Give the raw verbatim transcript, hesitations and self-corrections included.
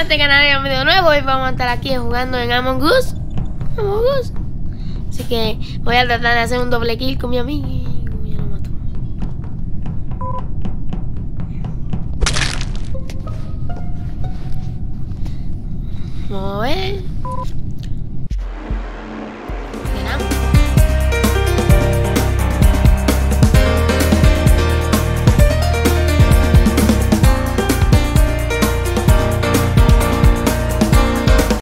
este canal es un video nuevo y vamos a estar aquí jugando en Among Us. Among Us. Así que voy a tratar de hacer un doble kill con mi amigo y ya lo mato. Vamos a ver.